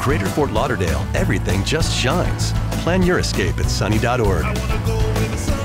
Greater Fort Lauderdale, everything just shines. Plan your escape at sunny.org.